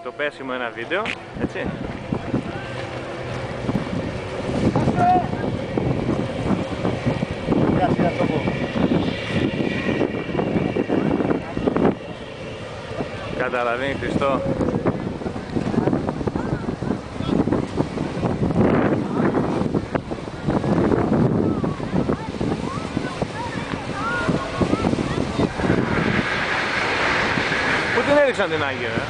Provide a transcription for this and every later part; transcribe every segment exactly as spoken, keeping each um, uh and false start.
το πέσιμο ένα βίντεο, έτσι. Καταλαβαίνει Χριστό. Πού την έριξαν την Άγια, ε?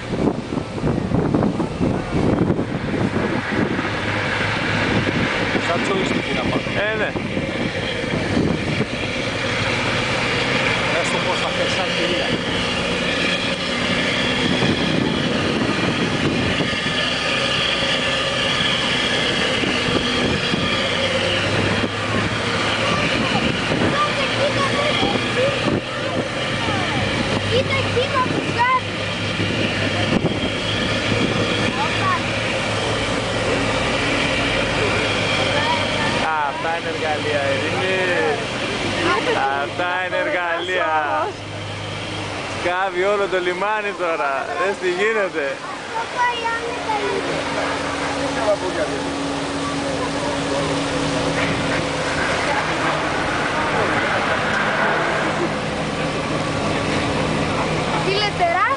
Σαν τσοϊστική να πάω. Ε, ναι. Έστω πως θα φέρει σαν κυρία. Κοίτα εκείνο που κάνει. Αυτά είναι εργαλεία, Ειρήνη. Αυτά είναι εργαλεία. Σκάβει όλο το λιμάνι τώρα. Δες τι γίνεται. Αυτό πάει άνετα λίγο. Φιλετερά.